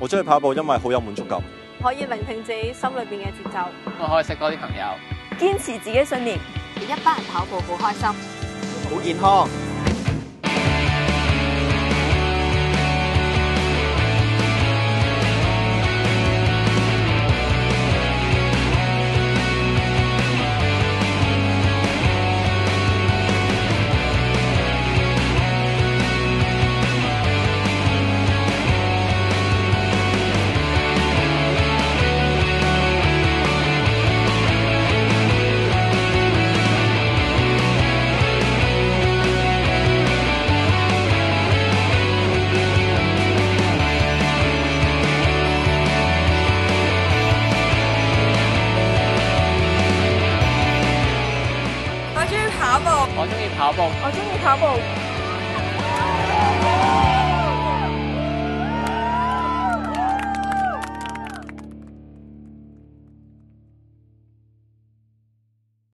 我中意跑步，因為好有滿足感。 可以聆聽自己心裏邊嘅節奏， 我可以識多啲朋友， 堅持自己信念， 同一班人跑步好開心。 好健康。 我中意跑步， 我中意跑步。 我中意跑步。